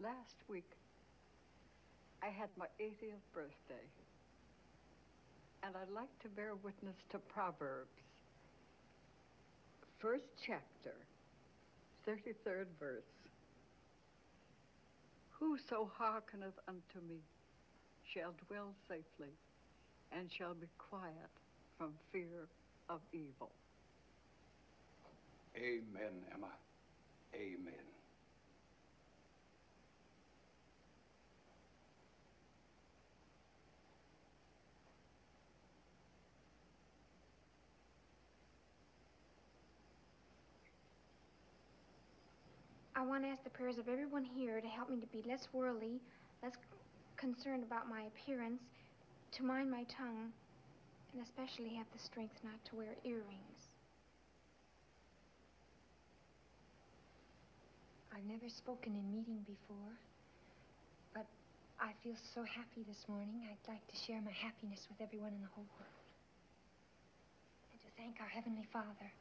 Last week, I had my 80th birthday, and I'd like to bear witness to Proverbs. First chapter, 33rd verse. Whoso hearkeneth unto me shall dwell safely, and shall be quiet from fear of evil. Amen, Emma. Amen. I want to ask the prayers of everyone here to help me to be less worldly, less concerned about my appearance, to mind my tongue, and especially have the strength not to wear earrings. I've never spoken in meeting before, but I feel so happy this morning. I'd like to share my happiness with everyone in the whole world. And to thank our Heavenly Father